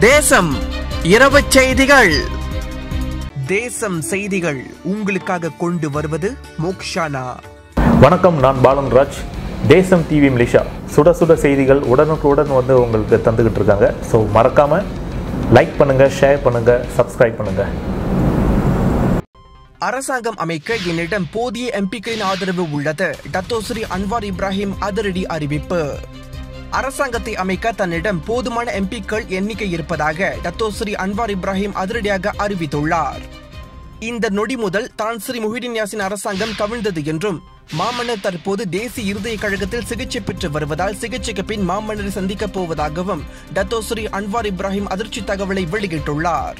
தேசம் இரவு செய்திகள். தேசம் செய்திகள் உங்களுக்காக கொண்டு வருவது மோக்ஷானா. வணக்கம், நான் பாலன் ராஜ். தேசம் டிவி மலேசியா சுட சுட செய்திகள் உடனுக்குடன் உங்களுக்கு தந்துகிட்டு இருக்காங்க. ஸோ மறக்காம லைக் பண்ணுங்க, ஷேர் பண்ணுங்க, சப்ஸ்கிரைப் பண்ணுங்க. அரசாங்கம் அமைக்க என்னிடம் போதிய எம்பிக்களின் ஆதரவு உள்ளது. டத்தோஸ்ரீ அன்வார் இப்ராஹிம் அதிரடி அறிவிப்பு. அரசாங்கத்தை அமைக்க தன்னிடம் போதுமான எம்பிக்கள் எண்ணிக்கை இருப்பதாக டத்தோஸ்ரீ அன்வார் இப்ராஹிம் அதிரடியாக அறிவித்துள்ளார். இந்த நொடி முதல் தான் ஸ்ரீ முஹிடின் யாசின் அரசாங்கம் கவிழ்ந்தது என்றும், மாமன்னர் தற்போது தேசிய இருதய கழகத்தில் சிகிச்சை பெற்று வருவதால் சிகிச்சைக்கு பின் மாமன்னரை சந்திக்கப் போவதாகவும் டத்தோஸ்ரீ அன்வார் இப்ராஹிம் அதிர்ச்சி தகவலை வெளியிட்டுள்ளார்.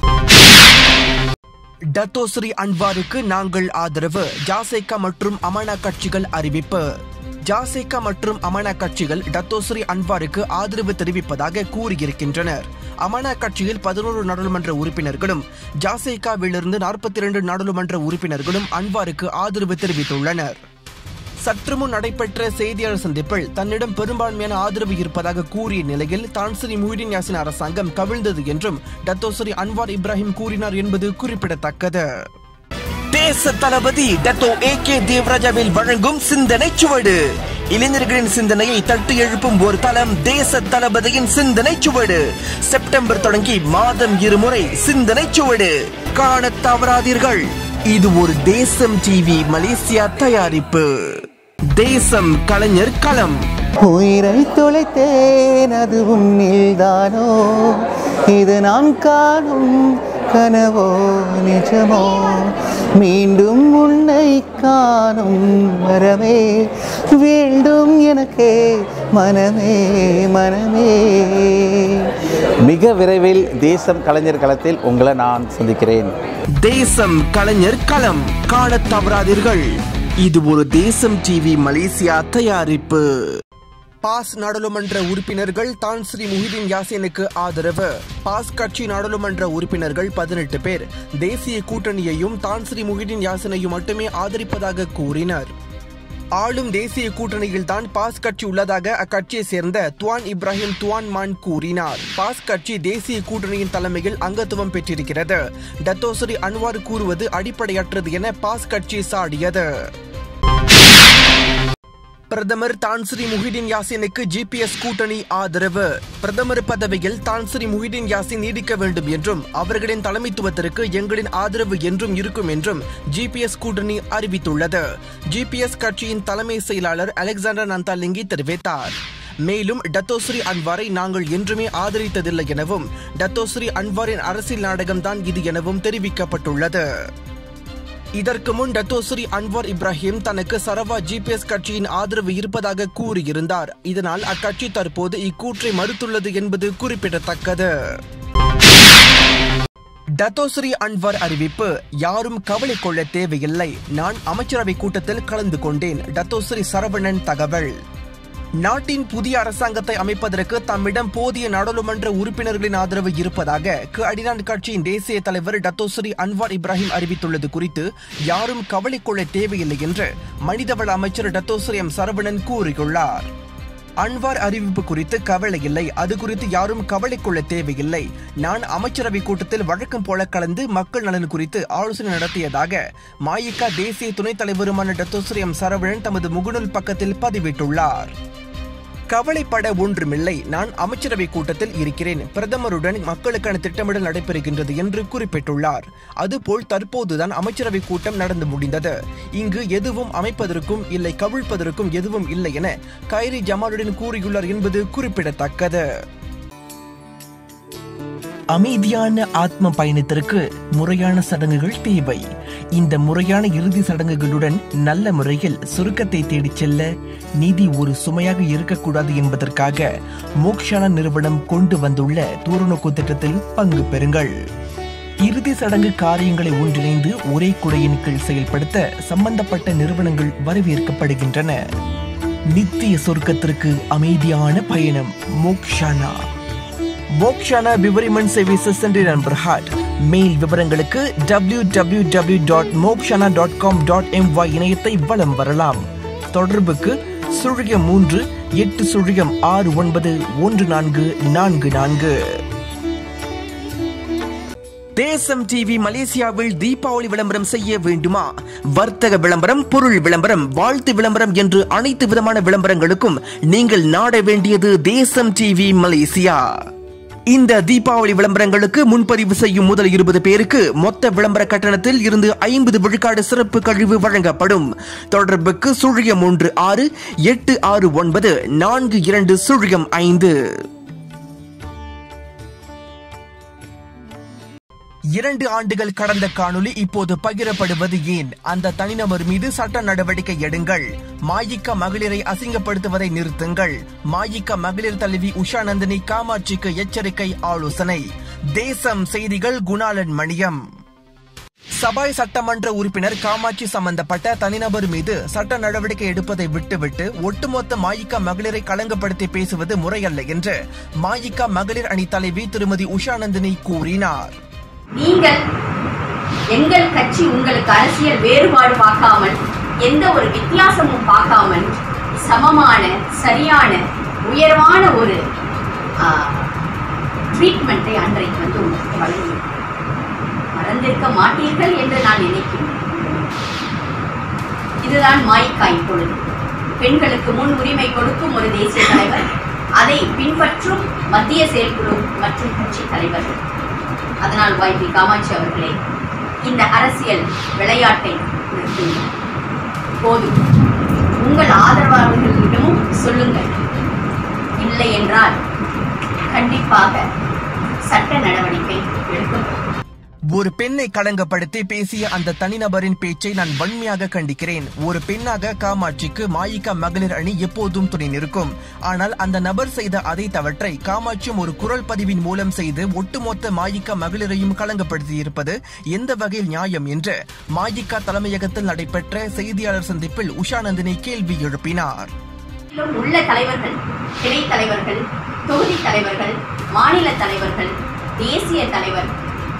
டத்தோஸ்ரீ அன்வாருக்கு நாங்கள் ஆதரவு. ஜாசேகா மற்றும் அமானா கட்சிகள் அறிவிப்பு. ஜாசேகா மற்றும் அமானா கட்சிகள் டத்தோஸ்ரீ அன்வாருக்கு ஆதரவு தெரிவிப்பதாக கூறியிருக்கின்றனர். அமானா கட்சியில் 11 நாடாளுமன்ற உறுப்பினர்களும் ஜாசேகாவிலிருந்து 42 நாடாளுமன்ற உறுப்பினர்களும் அன்வாருக்கு ஆதரவு தெரிவித்துள்ளனர். சற்று முன் நடைபெற்ற செய்தியாளர் சந்திப்பில் தன்னிடம் பெரும்பான்மையான ஆதரவு இருப்பதாக கூறிய நிலையில் தான் ஸ்ரீ முஹிடின் யாசின் அரசாங்கம் கவிழ்ந்தது என்றும் டத்தோஸ்ரீ அன்வார் இப்ராஹிம் கூறினார் என்பது குறிப்பிடத்தக்கது. தேச தளபதி டத்தோ ஏகே தேவராஜாவில் வழங்கும் சிந்தனை சுவடு. இளைஞர்களின் சிந்தனையை தட்டி எழுப்பும் ஒரு தளம் தேச தளபதியின் சிந்தனை சுவடு. செப்டம்பர் தொடங்கி மாதம் 2 முறை சிந்தனை சுவடு காண தவறாதீர்கள். இது ஒரு தேசம் டிவி மலேசியா தயாரிப்பு. தேசம் கலைஞர் களம். உயிரை தொலைத்தேன், அது உன்னில்தானோ? இது நான் காணும் கனவோ நிஜமோ? மீண்டும் உன்னை காணும் வரமே வேண்டும் எனக்கே மனமே மனமே. மிக விரைவில் தேசம் கலைஞர் களத்தில் உங்களை நான் சந்திக்கிறேன். தேசம் கலைஞர் களம் காண தவறாதீர்கள். இது ஒரு தேசம் டிவி மலேசியா தயாரிப்பு. பாஸ் நாடாளுமன்ற உறுப்பினர்கள் தான் ஸ்ரீ முஹிடின் யாசினுக்கு ஆதரவு. பாஸ் கட்சி நாடாளுமன்ற உறுப்பினர்கள் 18 பேர் தேசிய கூட்டணியையும் தான் ஸ்ரீ முஹிடின் யாசினையும் மட்டுமே ஆதரிப்பதாக கூறினர். ஆளும் தேசிய கூட்டணியில் தான் பாஸ் கட்சி உள்ளதாக அக்கட்சியை சேர்ந்த துவான் இப்ராஹிம் துவான் மான் கூறினார். பாஸ் கட்சி தேசிய கூட்டணியின் தலைமையில் அங்கத்துவம் பெற்றிருக்கிறது. டத்தோஸ்ரீ அன்வார் கூறுவது அடிப்படையற்றது என பாஸ் கட்சி சாடியது. பிரதமர் தான் ஸ்ரீ முஹிடின் யாசினுக்கு ஜிபிஎஸ் கூட்டணி ஆதரவு. பிரதமர் பதவியில் தான் ஸ்ரீ முஹிடின் யாசின் நீடிக்க வேண்டும் என்றும் அவர்களின் தலைமைத்துவத்திற்கு எங்களின் ஆதரவு என்றும் இருக்கும் என்றும் ஜிபிஎஸ் கூட்டணி அறிவித்துள்ளது. ஜிபிஎஸ் கட்சியின் தலைமை செயலாளர் அலெக்சாண்டர் நந்தாலிங்கி தெரிவித்தார். மேலும் டத்தோஸ்ரீ அன்வாரை நாங்கள் என்றுமே ஆதரித்ததில்லை எனவும் டத்தோஸ்ரீ அன்வாரின் அரசியல் நாடகம்தான் இது எனவும் தெரிவிக்கப்பட்டுள்ளது. இதற்கு முன் டத்தோஸ்ரீ அன்வார் இப்ராஹிம் தனக்கு சரவா ஜிபிஎஸ் கட்சியின் ஆதரவு இருப்பதாக கூறியிருந்தார். இதனால் அக்கட்சி தற்போது இக்கூற்றை மறுத்துள்ளது என்பது குறிப்பிடத்தக்கது. டத்தோஸ்ரீ அன்வார் அறிவிப்பு. யாரும் கவலை கொள்ள தேவையில்லை. நான் அமைச்சரவை கூட்டத்தில் கலந்து கொண்டேன். டத்தோஸ்ரீ சரவணன் தகவல். நாட்டின் புதிய அரசாங்கத்தை அமைப்பதற்கு தம்மிடம் போதிய நாடாளுமன்ற உறுப்பினர்களின் ஆதரவு இருப்பதாக அடினான் கட்சியின் தேசிய தலைவர் டத்தோஸ்ரீ அன்வார் இப்ராஹிம் அறிவித்துள்ளது குறித்து யாரும் கவலை கொள்ள தேவையில்லை என்று மனிதவள அமைச்சர் டத்தோஸ்ரீ எம் சரவணன் கூறியுள்ளார். அன்வார் அறிவிப்பு குறித்து கவலை இல்லை, அது குறித்து யாரும் கவலை கொள்ள தேவையில்லை. நான் அமைச்சரவை கூட்டத்தில் வழக்கம் போல கலந்து மக்கள் நலன் குறித்து ஆலோசனை நடத்தியதாக மாயிகா தேசிய துணைத் தலைவருமான டத்தோஸ்ரீ எம் சரவணன் தமது முகநூல் பக்கத்தில் பதிவிட்டுள்ளார். கவலைப்பட ஒன்றுமில்லை. நான் அமைச்சரவை கூட்டத்தில் இருக்கிறேன். பிரதமருடன் மக்களுக்கான திட்டமிடல் நடைபெறுகின்றது என்று குறிப்பிட்டுள்ளார். அதுபோல் தற்போதுதான் அமைச்சரவை கூட்டம் நடந்து முடிந்தது. இங்கு எதுவும் அமைப்பதற்கும் இல்லை கவிழ்ப்பதற்கும் எதுவும் இல்லை என கைரி ஜமாலுடன் கூறியுள்ளார் என்பது குறிப்பிடத்தக்கது. அமைதியான ஆத்ம பயணத்திற்கு முறையான சடங்குகள் தேவை. இந்த முறையான இறுதி சடங்குகளுடன் நல்ல முறையில் சுருக்கத்தை தேடிச் செல்ல நிதி ஒரு சுமையாக இருக்கக்கூடாது என்பதற்காக மோக்ஷானா நிறுவனம் கொண்டு வந்துள்ள தூரநோக்கு திட்டத்தில் பங்கு பெறுங்கள். இறுதி சடங்கு காரியங்களை ஒன்றிணைந்து ஒரே குடையின் கீழ் செயல்படுத்த சம்பந்தப்பட்ட நிறுவனங்கள் வரவேற்கப்படுகின்றன. நித்திய சொர்க்கத்திற்கு அமைதியான பயணம். மோக்ஷானா. மோக்ஷானா விவரிமன் சர்வீசஸ் சென்டர் பிரஹாட். மேல் விவரங்களுக்கு www.mokshana.com.my இணையத்தை வலம் வரலாம். தொடர்புக்கு 03 8 0 6 9 1 4 4 4. தேசம் டிவி மலேசியாவில் தீபாவளி விளம்பரம் செய்ய வேண்டுமா? வர்த்தக விளம்பரம், பொருள் விளம்பரம், வாழ்த்து விளம்பரம் என்று அனைத்து விதமான விளம்பரங்களுக்கும் நீங்கள் நாட வேண்டியது தேசம் டிவி மலேசியா. இந்த தீபாவளி விளம்பரங்களுக்கு முன்பதிவு செய்யும் முதல் 20 பேருக்கு மொத்த விளம்பர கட்டணத்தில் இருந்து 50 விழுக்காடு சிறப்பு கழிவு வழங்கப்படும். தொடர்புக்கு 016 869 4205. 2 ஆண்டுகள் கடந்த காணொளி இப்போது பகிரப்படுவது ஏன்? அந்த தனிநபர் மீது சட்ட நடவடிக்கை எடுங்கள். மாயிக்கா மகளிரை அசிங்கப்படுத்துவதை நிறுத்துங்கள். மாயிக்கா மகளிர் தலைவி உஷா நந்தினி காமாட்சிக்கு எச்சரிக்கை ஆலோசனை. தேசம் செய்திகள் குணாளன் மணியம். சபாய் சட்டமன்ற உறுப்பினர் காமாட்சி சம்பந்தப்பட்ட தனிநபர் மீது சட்ட நடவடிக்கை எடுப்பதை விட்டுவிட்டு ஒட்டுமொத்த மாயிக்கா மகளிரை களங்கப்படுத்தி பேசுவது முறையல்ல என்று மாயிக்கா மகளிர் அணி தலைவி திருமதி உஷா நந்தினி கூறினார். நீங்கள் எங்கள் கட்சி உங்களுக்கு அரசியல் வேறுபாடு பார்க்காமல், எந்த ஒரு வித்தியாசமும் பார்க்காமல் சமமான, சரியான, உயர்வான ஒரு ட்ரீட்மெண்ட்டை அன்றைக்கு வந்து உங்களுக்கு வழங்கி மறந்திருக்க மாட்டீர்கள் என்று நான் நினைக்கிறேன். இதுதான் மாயிக்கா. இப்பொழுது பெண்களுக்கு முன் உரிமை கொடுக்கும் ஒரு தேசிய தலைவர், அதை பின்பற்றும் மத்திய செயற்குழு மற்றும் கட்சி தலைவர்கள். அதனால் YP காமாட்சி அவர்களே, இந்த அரசியல் விளையாட்டை நிறுத்துங்கள். போதும். உங்கள் ஆதரவாளர்களிடமும் சொல்லுங்கள். இல்லை என்றால் கண்டிப்பாக சட்ட நடவடிக்கை எடுக்கப்படும். ஒரு பெண்ணை களங்கப்படுத்தி பேசிய அந்த தனிநபரின் பேச்சை நான் வன்மையாக கண்டிக்கிறேன். ஒரு பெண்ணாக காமாட்சிக்கு மாயிக்கா மகளிர் அணி எப்போதும் துணை நிற்கும். ஆனால் அந்த நபர் செய்த அதை தவற்றை காமாட்சியும் ஒரு குரல் பதிவின் மூலம் செய்து ஒட்டுமொத்த மாயிக்கா மகளிரையும் களங்கப்படுத்தியிருப்பது எந்த வகையில் நியாயம் என்று மாயிக்கா தலைமையகத்தில் நடைபெற்ற செய்தியாளர் சந்திப்பில் உஷா நந்தினி கேள்வி எழுப்பினார். உள்ள தலைவர்கள், கிளை தலைவர்கள், தொகுதி தலைவர்கள், மாநில தலைவர்கள், தேசிய தலைவர்,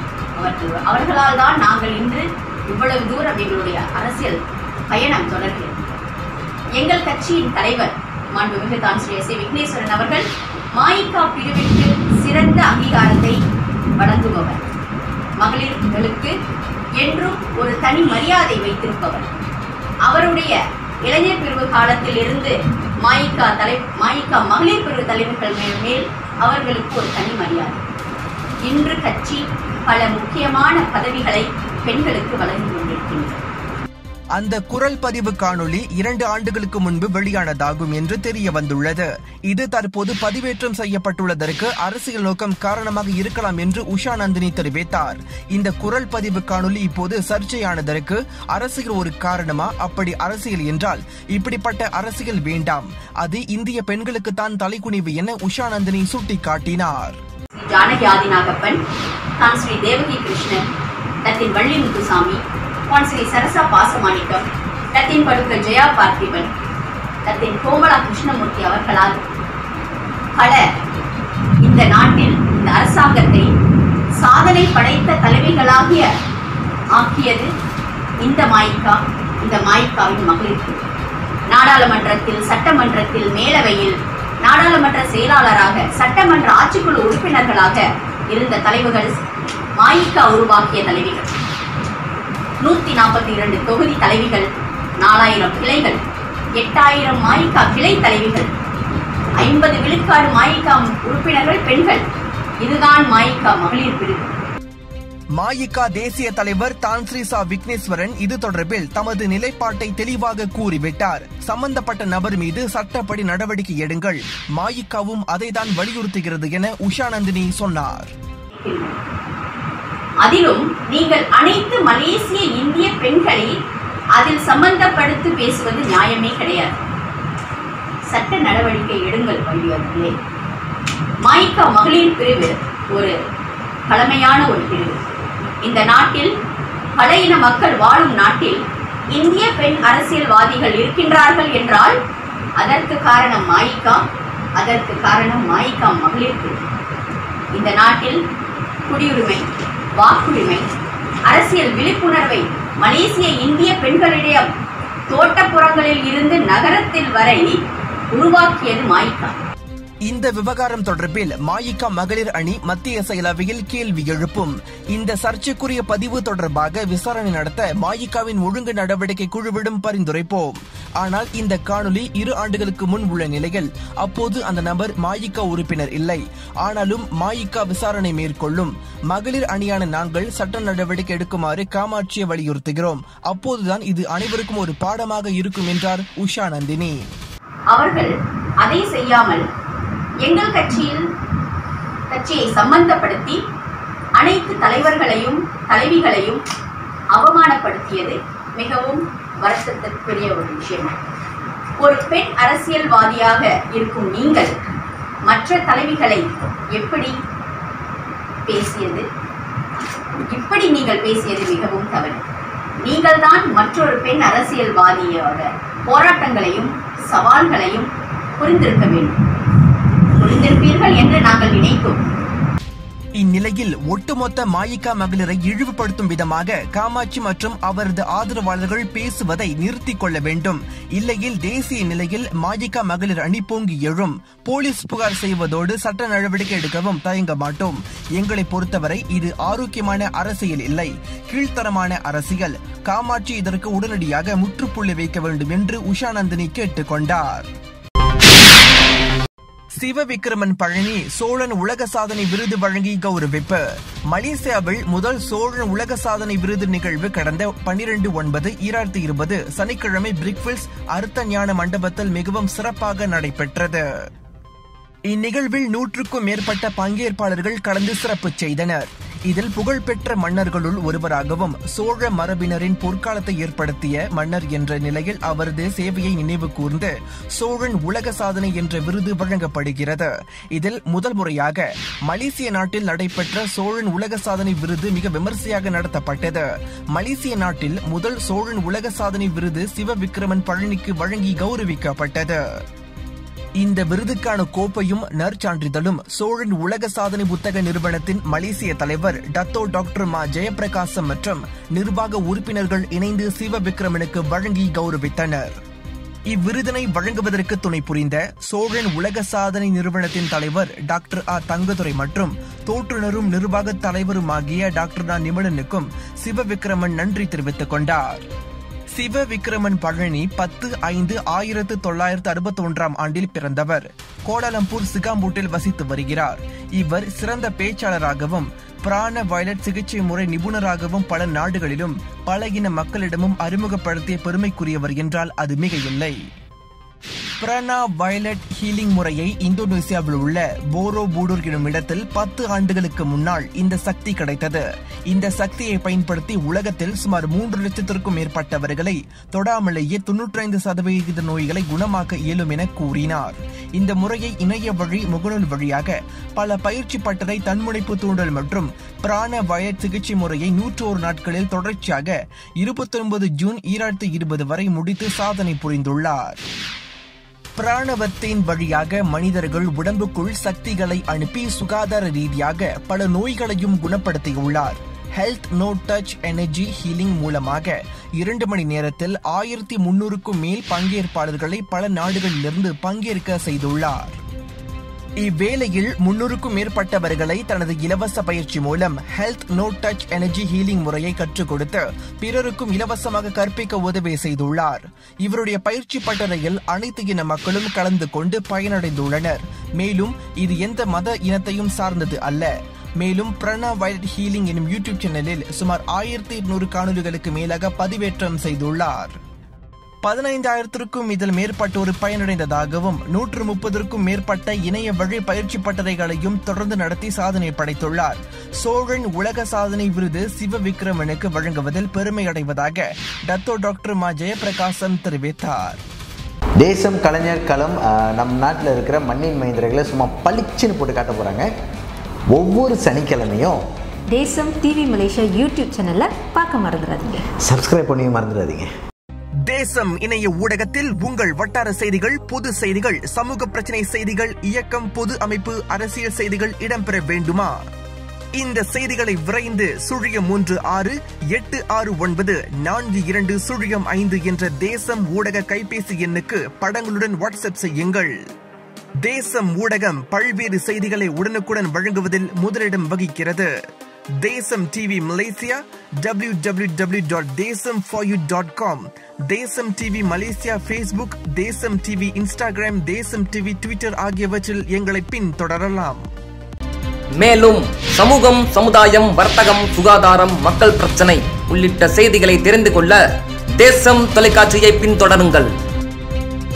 அவர்களால் தான் நாங்கள் இன்று இவ்வளவு தூரம் எங்களுடைய அரசியல் பயணம் தொடர்கிறது. எங்கள் கட்சியின் தலைவர் மாண்புமிகு தான் ஸ்ரீ S. விக்னேஸ்வரன் அவர்கள் மாயிக்கா பிரிவிற்கு சிறந்த அங்கீகாரத்தை வழங்குபவர். மகளிர்களுக்கு என்றும் ஒரு தனி மரியாதை வைத்திருப்பவர். அவருடைய இளைஞர் பிரிவு காலத்தில் இருந்து மாயிக்கா மகளிர் பிரிவு தலைவர்கள் மேல் அவர்களுக்கு ஒரு தனி மரியாதை. இன்று கட்சி பல முக்கியமான பதவிகளை பெண்களுக்கு வழங்கி கொண்டிருக்கின்றனர். அந்த குரல் பதிவு காணொளி 2 ஆண்டுகளுக்கு முன்பு வெளியானதாகும் என்று தெரிய வந்துள்ளது. இது தற்போது பதிவேற்றம் செய்யப்பட்டுள்ளதற்கு அரசியல் நோக்கம் காரணமாக இருக்கலாம் என்று உஷா நந்தினி தெரிவித்தார். இந்த குரல் பதிவு காணொளி இப்போது சர்ச்சையானதற்கு அரசியல் ஒரு காரணமா? அப்படி அரசியல் என்றால் இப்படிப்பட்ட அரசியல் வேண்டாம். அது இந்திய பெண்களுக்கு தான் தலைக்குனிவு என உஷா நந்தினி சுட்டிக்காட்டினார். Janaki Adhinagappan, Tan Sri Devaki Krishnan, Datin Valli Muthusamy, Tan Sri Sarasa Pasamanikkam, Datin படுக்க ஜெயா பார்த்திபன், டத்தின் கோமலா கிருஷ்ணமூர்த்தி அவர்களால் பல இந்த நாட்டில் இந்த அரசாங்கத்தை சாதனை படைத்த தலைவிகளாகிய ஆக்கியது இந்த மாயிக்காவின் மகளிர். நாடாளுமன்றத்தில், சட்டமன்றத்தில், மேலவையில் நாடாளுமன்ற செயலாளராக, சட்டமன்ற ஆட்சிக்குழு உறுப்பினர்களாக இருந்த தலைவர்கள் மாயிக்கா உருவாக்கிய தலைவிகள். 142 தொகுதி தலைவிகள், 4000 கிளைகள், 8000 மாயிக்கா கிளை தலைவிகள், 50 விழுக்காடு மாயிக்கா உறுப்பினர்கள் பெண்கள். இதுதான் மாயிக்கா மகளிர் பிரிவு. மாயிக்கா தேசிய தலைவர் தான் ஸ்ரீ S. விக்னேஸ்வரன் இது தொடர்பில் தமது நிலைப்பாட்டை தெளிவாக கூறிவிட்டார். சம்பந்தப்பட்ட நபர் மீது சட்டப்படி நடவடிக்கை எடுங்கள். மாயிக்காவும் அதைதான் வலியுறுத்துகிறது என உஷா நந்தினி சொன்னார். அதிலும் நீங்கள் அனைத்து மலேசிய இந்திய பெண்களை அதில் சம்பந்தப்படுத்தி பேசுவது நியாயமே கிடையாது. சட்ட நடவடிக்கை எடுங்கள் வழிவர்களே. மாயிக்கா மகளிர் பிரிவு ஒரு பழமையான ஒரு பிரிவு. இந்த நாட்டில் பல இன மக்கள் வாழும் நாட்டில் இந்திய பெண் அரசியல்வாதிகள் இருக்கின்றார்கள் என்றால் அதற்கு காரணம் மாயிக்கா, அதற்கு காரணம் மாயிக்கா மகளிர் பிரிவு. இந்த நாட்டில் குடியுரிமை, வாக்குரிமை, அரசியல் விழிப்புணர்வை மலேசிய இந்திய பெண்களிடையே தோட்டப்புறங்களில் இருந்து நகரத்தில் வரை உருவாக்கியது மாயிக்கா. இந்த விவகாரம் தொடர்பில் மாயிகா மகளிர் அணி மத்திய செயலவையில் கேள்வி எழுப்பும். இந்த சர்ச்சைக்குரிய பதிவு தொடர்பாக விசாரணை நடத்த மாயிகாவின் ஒழுங்கு நடவடிக்கை குழுவிடம் பரிந்துரைப்போம். ஆனால் இந்த காணொலி 2 ஆண்டுகளுக்கு முன் உள்ள நிலையில் அப்போது அந்த நபர் மாயிகா உறுப்பினர் இல்லை. ஆனாலும் மாயிகா விசாரணை மேற்கொள்ளும். மகளிர் அணியான நாங்கள் சட்ட நடவடிக்கை எடுக்குமாறு காமாட்சியை வலியுறுத்துகிறோம். அப்போதுதான் இது அனைவருக்கும் ஒரு பாடமாக இருக்கும் என்றார் உஷா நந்தினி. அவர்கள் அதை செய்யாமல் எங்கள் கட்சியை சம்பந்தப்படுத்தி அனைத்து தலைவர்களையும் தலைவிகளையும் அவமானப்படுத்தியது மிகவும் வருத்தத்திற்குரிய ஒரு விஷயம். ஒரு பெண் அரசியல்வாதியாக இருக்கும் நீங்கள் மற்ற தலைவிகளை எப்படி பேசியது? இப்படி நீங்கள் பேசியது மிகவும் தவறு. நீங்கள் தான் மற்றொரு பெண் அரசியல்வாதியோட போராட்டங்களையும் சவால்களையும் புரிந்திருக்க வேண்டும். புரிந்திருப்பீர்கள் என்று நாங்கள் நினைத்தோம். இந்நிலையில் ஒட்டுமொத்த மாயிகா மகளிரை இழிவுபடுத்தும் விதமாக காமாட்சி மற்றும் அவரது ஆதரவாளர்கள் பேசுவதை நிறுத்திக் கொள்ள வேண்டும். இல்லையில் தேசிய நிலையில் மாயிகா மகளிர் அணி பொங்கி எழும். போலீஸ் புகார் செய்வதோடு சட்ட நடவடிக்கை எடுக்கவும் தயங்க மாட்டோம். எங்களை பொறுத்தவரை இது ஆரோக்கியமான அரசியல் இல்லை, கீழ்த்தரமான அரசியல். காமாட்சி இதற்கு உடனடியாக முற்றுப்புள்ளி வைக்க வேண்டும் என்று உஷா நந்தினி கேட்டுக் கொண்டார். சிவவிக்ரமன் பழனி சோழன் உலக சாதனை விருது வழங்கி கௌரவிப்பு. மலேசியாவில் முதல் சோழன் உலக சாதனை விருது நிகழ்வு கடந்த 12/9/2020 சனிக்கிழமை பிரிக்ஃபீல்ட்ஸ் அர்த்த ஞான மண்டபத்தில் மிகவும் சிறப்பாக நடைபெற்றது. இந்நிகழ்வில் 100க்கும் மேற்பட்ட பங்கேற்பாளர்கள் கலந்து சிறப்பு செய்தனர். இதில் புகழ்பெற்ற மன்னர்களுள் ஒருவராகவும் சோழ மரபினரின் பொற்காலத்தை ஏற்படுத்திய மன்னர் என்ற நிலையில் அவரது சேவையை நினைவு கூர்ந்து சோழன் உலக சாதனை என்ற விருது வழங்கப்படுகிறது. இதில் முதல் முறையாக மலேசிய நாட்டில் நடைபெற்ற சோழன் உலக சாதனை விருது மிக விமர்சையாக நடத்தப்பட்டது. மலேசிய நாட்டில் முதல் சோழன் உலக சாதனை விருது சிவவிக்ரமன் பழனிக்கு வழங்கி கௌரவிக்கப்பட்டது. இந்த விருதுக்கான கோப்பையும் நற்சான்றிதழும் சோழன் உலக சாதனை புத்தக நிறுவனத்தின் மலேசிய தலைவர் டத்தோ டாக்டர் மா ஜெயபிரகாசம் மற்றும் நிர்வாக உறுப்பினர்கள் இணைந்து சிவவிக்ரமனுக்கு வழங்கி கௌரவித்தனர். இவ்விருதினை வழங்குவதற்கு துணை புரிந்த சோழன் உலக சாதனை நிறுவனத்தின் தலைவர் டாக்டர் ஆ தங்கதுரை மற்றும் தோற்றுநரும் நிர்வாக தலைவருமாகிய டாக்டர் ஆ நிமலனுக்கும் சிவவிக்ரமன் நன்றி தெரிவித்துக் கொண்டார். சிவவிக்ரமன் பழனி 10/5/1961 ஆண்டில் பிறந்தவர். கோலாலம்பூர் சிகாம்பூட்டில் வசித்து வருகிறார். இவர் சிறந்த பேச்சாளராகவும் பிராண வயலட் சிகிச்சை முறை நிபுணராகவும் பல நாடுகளிலும் பல இன மக்களிடமும் அறிமுகப்படுத்திய பெருமைக்குரியவர் என்றால் அது மிக இல்லை. பிராணா வயலட் ஹீலிங் முறையை இந்தோனேசியாவில் உள்ள போரோபூடூர் எனும் இடத்தில் 10 ஆண்டுகளுக்கு முன்னால் இந்த சக்தி கிடைத்தது. இந்த சக்தியை பயன்படுத்தி உலகத்தில் சுமார் 3 லட்சத்திற்கும் மேற்பட்டவர்களை தொடாமலேயே 95% நோய்களை குணமாக்க இயலும் என கூறினார். இந்த முறையை இணைய வழி முகநூல் வழியாக பல பயிற்சி பட்டறை தன்முனைப்பு தூண்டல் மற்றும் பிராண வயலட் சிகிச்சை முறையை 101 நாட்களில் தொடர்ச்சியாக 29 ஜூன் 2020 வரை முடித்து சாதனை புரிந்துள்ளார். பிராணவத்தின் வழியாக மனிதர்கள் உடம்புக்குள் சக்திகளை அனுப்பி சுகாதார ரீதியாக பல நோய்களையும் குணப்படுத்தியுள்ளார். Health no touch energy healing மூலமாக 2 மணி நேரத்தில் 1300க்கும் மேல் பங்கேற்பாளர்களை பல நாடுகளிலிருந்து பங்கேற்க செய்துள்ளார். இவ்வேளையில் 300க்கும் மேற்பட்டவர்களை தனது இலவச பயிற்சி மூலம் health no touch energy healing முறையை கற்றுக் கொடுத்து பிறருக்கும் இலவசமாக கற்பிக்க உதவி செய்துள்ளார். இவருடைய பயிற்சி பட்டறையில் அனைத்து இன மக்களும் கலந்து கொண்டு பயனடைந்துள்ளனர். மேலும் இது எந்த மத இனத்தையும் சார்ந்தது அல்ல. மேலும் பிராணா வயலட் ஹீலிங் எனும் யூடியூப் சேனலில் சுமார் 1200 காணொலிகளுக்கு மேலாக பதிவேற்றம் செய்துள்ளார். 15,000க்கும் இதில் மேற்பட்டோர் பயனடைந்ததாகவும் 130க்கும் மேற்பட்ட இணைய வழி பயிற்சி பட்டறைகளையும் தொடர்ந்து நடத்தி சாதனை படைத்துள்ளார். சோழன் உலக சாதனை விருது சிவவிக்ரமனுக்கு வழங்குவதில் பெருமை அடைவதாக டத்தோ டாக்டர் மா ஜெயபிரகாசம் தெரிவித்தார். தேசம் கலைஞர் களம் நம் நாட்டில் இருக்கிற மண்ணின் மைந்தர்களை சும்மா பளிச்சுன்னு போட்டு காட்ட போகிறாங்க. ஒவ்வொரு சனிக்கிழமையும் தேசம் டிவி மலேசியா யூடியூப் சேனலை பார்க்க மறந்துடாதீங்க. சப்ஸ்கிரைப் பண்ணி மறந்துடாதீங்க. தேசம் இணைய ஊடகத்தில் உங்கள் வட்டார செய்திகள், பொது செய்திகள், சமூக பிரச்சனை செய்திகள், இயக்கம், பொது அமைப்பு, அரசியல் செய்திகள் இடம்பெற வேண்டுமா? இந்த செய்திகளை விரைந்து 0368694205 என்ற தேசம் ஊடக கைபேசி எண்ணுக்கு படங்களுடன் வாட்ஸ்அப் செய்யுங்கள். தேசம் ஊடகம் பல்வேறு செய்திகளை உடனுக்குடன் வழங்குவதில் முதலிடம் வகிக்கிறது. தேசம் TV Malaysia www.desamforyou.com, Desam TV Malaysia Facebook, Desam TV Instagram, Desam TV Twitter ஆகியவற்றில் எங்களை பின்தொடரலாம். மேலும் சமூகம், சமுதாயம், வர்த்தகம், சுகாதாரம், மக்கள் பிரச்சனை உள்ளிட்ட செய்திகளை தெரிந்து கொள்ள தேசம் தொலைக்காட்சியை பின்தொடருங்கள்.